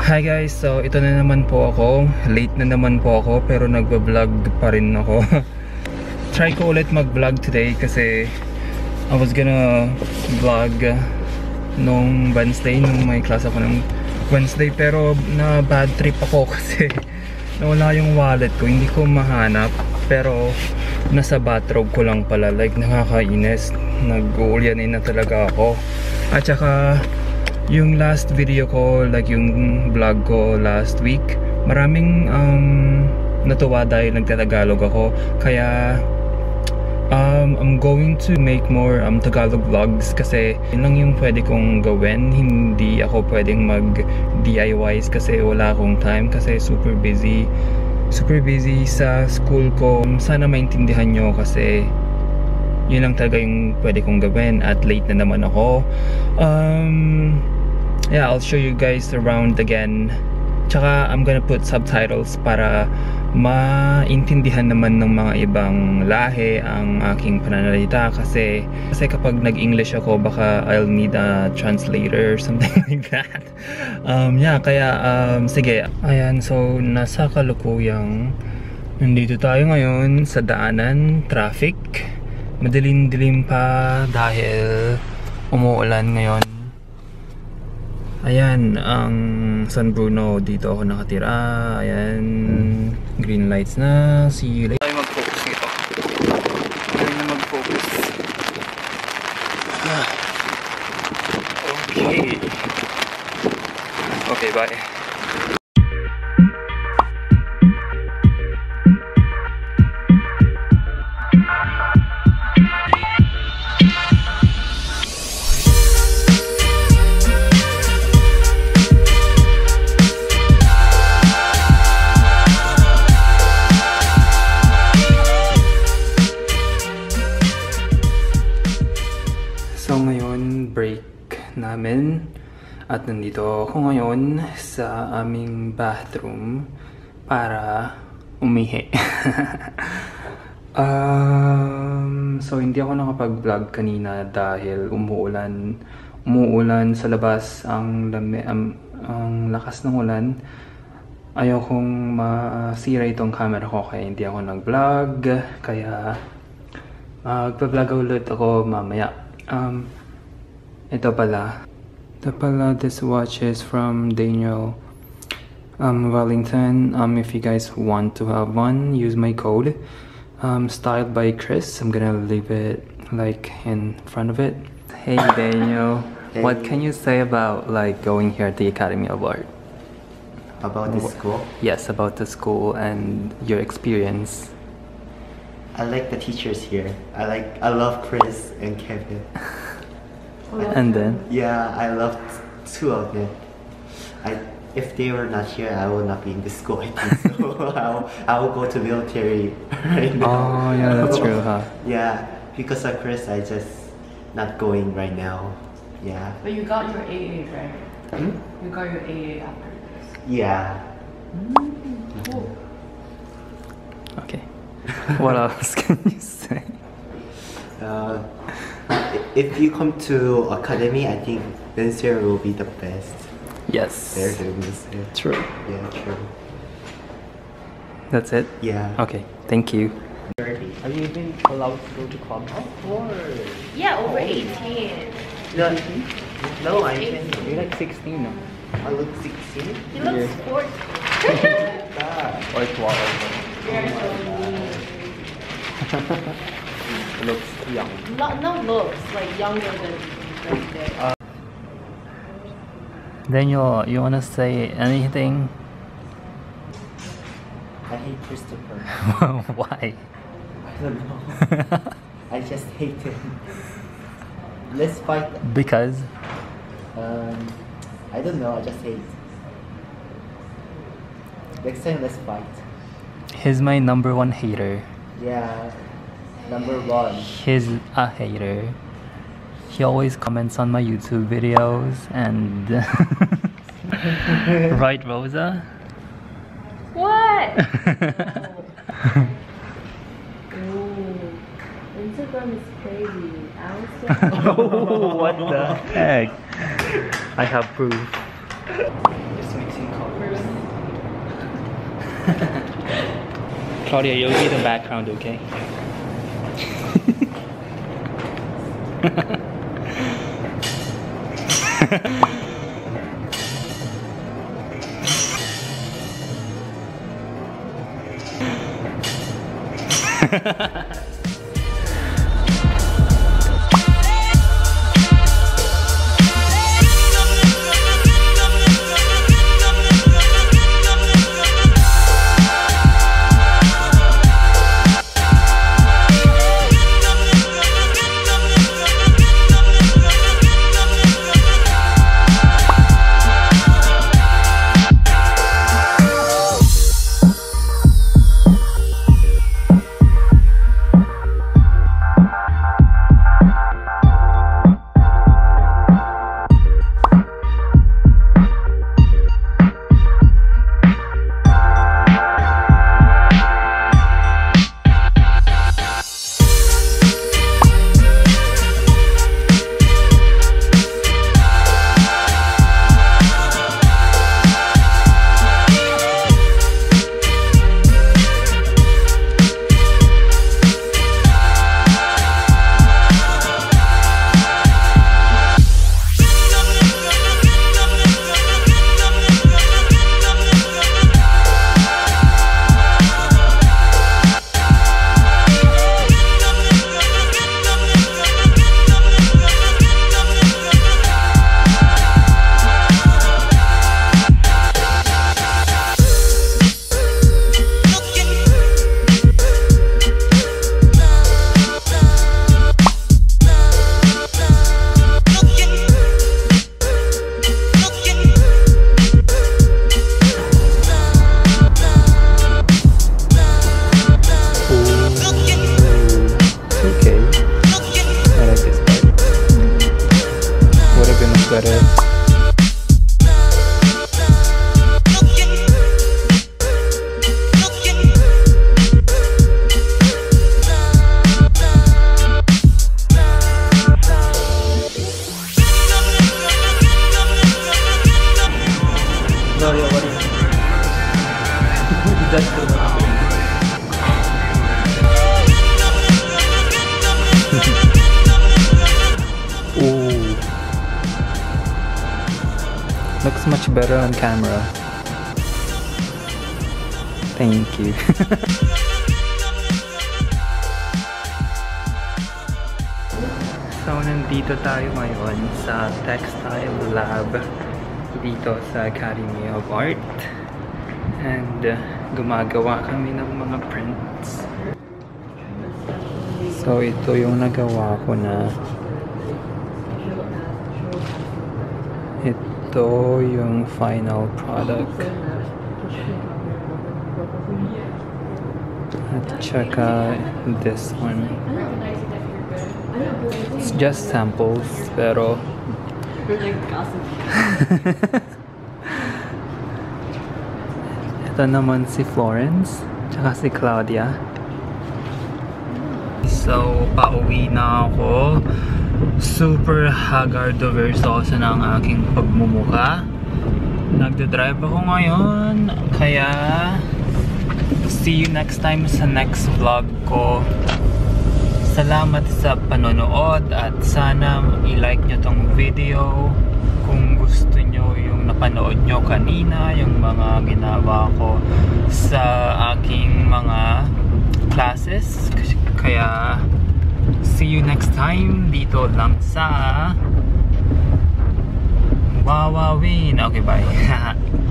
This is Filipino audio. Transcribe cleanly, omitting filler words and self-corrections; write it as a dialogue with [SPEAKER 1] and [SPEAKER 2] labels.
[SPEAKER 1] Hi guys, so ito na naman po ako. Late na naman po ako pero nagba-vlog pa rin ako. Try ko ulit mag-vlog today kasi I was gonna vlog nung Wednesday, nung may class ako ng Wednesday, pero na bad trip ako kasi nawala yung wallet ko, hindi ko mahanap, pero nasa bathrobe ko lang pala. Like, nakakainis, nag-uulyanin na talaga ako. At saka yung last video ko, like yung vlog ko last week, maraming natuwa dahil nagtatagalog ako. Kaya I'm going to make more Tagalog vlogs kasi yun lang yung pwede kong gawin. Hindi ako pwedeng mag DIYs kasi wala akong time, kasi super busy sa school ko. Sana maintindihan nyo kasi yun lang talaga yung pwede kong gawin at late na naman ako. Yeah, I'll show you guys around again. Tsaka I'm gonna put subtitles para maintindihan naman ng mga ibang lahi ang aking pananalita, kasi kapag nag-English ako baka I'll need a translator or something like that. Yeah, kaya sige. Ayan, so nasa kalukuyang nandito tayo ngayon sa daanan, traffic. Madilim-dilim pa dahil umuulan ngayon. Ayan, ang San Bruno, dito ako nakatira. Ayan, green lights na. See you later. Tayo mag-focus nito. Tayo na mag-focus. Okay. Okay, bye. So ngayon, break namin at nandito ako ngayon sa aming bathroom para umihi. So hindi ako nakapag-vlog kanina dahil umuulan sa labas. Ang lakas ng ulan. Ayaw kong masira itong camera ko kaya hindi ako nag-vlog. Kaya magpa-vlog ulit ako mamaya. Ito pala, this watch is from Daniel Wellington. If you guys want to have one, use my code. Styled by Chris. I'm gonna leave it like in front of it. Hey Daniel, hey. What can you say about like going here at the Academy of Art?
[SPEAKER 2] About the school?
[SPEAKER 1] Yes, about the school and your experience.
[SPEAKER 2] I like the teachers here. I love Chris and Kevin.
[SPEAKER 1] And then?
[SPEAKER 2] Yeah, I love two of them. If they were not here, I would not be in this school, I think so. I will go to military right now.
[SPEAKER 1] Oh yeah, that's true, huh?
[SPEAKER 2] Yeah, because of Chris, I just not going right now. Yeah.
[SPEAKER 3] But you got your AA, right?
[SPEAKER 2] Hmm?
[SPEAKER 3] You got your AA after this.
[SPEAKER 2] Yeah.
[SPEAKER 3] Cool.
[SPEAKER 1] Okay. What else can you say?
[SPEAKER 2] If you come to Academy, I think Vincere will be the best.
[SPEAKER 1] Yes.
[SPEAKER 2] There's Vincere.
[SPEAKER 1] True.
[SPEAKER 2] Yeah, true.
[SPEAKER 1] That's it?
[SPEAKER 2] Yeah.
[SPEAKER 1] Okay, thank you.
[SPEAKER 2] Have you been allowed to go to club? Of course.
[SPEAKER 3] Yeah, over 18.
[SPEAKER 2] No, I think
[SPEAKER 1] You're like 16 now.
[SPEAKER 2] I look 16.
[SPEAKER 3] He looks 14.
[SPEAKER 1] Or 12.
[SPEAKER 3] You're so mean.
[SPEAKER 1] Looks young.
[SPEAKER 3] No looks, like younger than right there.
[SPEAKER 1] Daniel, you wanna say anything?
[SPEAKER 2] I hate Christopher.
[SPEAKER 1] Why?
[SPEAKER 2] I don't know. I just hate him. Let's fight.
[SPEAKER 1] Because?
[SPEAKER 2] I don't know. I just hate. Next time, let's fight.
[SPEAKER 1] He's my #1 hater.
[SPEAKER 2] Yeah, #1.
[SPEAKER 1] He's a hater. He always comments on my YouTube videos and right, Rosa?
[SPEAKER 3] What? Ooh. Instagram is crazy. I was
[SPEAKER 1] Oh, what the heck? I have proof.
[SPEAKER 2] Just mixing
[SPEAKER 1] Claudia, you'll be the background, okay? Ooh. Looks much better on camera. Thank you. So, nandito tayo ngayon sa Textile Lab dito sa Academy of Art. And gumagawa kami ng mga prints. So, ito yung nagawa ko na. Ito yung final product. At saka this one. It's just samples, pero ito naman si Florence, tsaka si Claudia. So, pauwi na ako. Super haggard to versus ng aking pagmumuka. Nagdadrive ako ngayon, kaya see you next time sa next vlog ko. Salamat sa panonood at sana i-like nyo tong video kung gusto nyo yung napanood nyo kanina, yung mga ginawa ko sa aking mga classes. Kaya see you next time dito lang sa Wawawin. Okay, bye.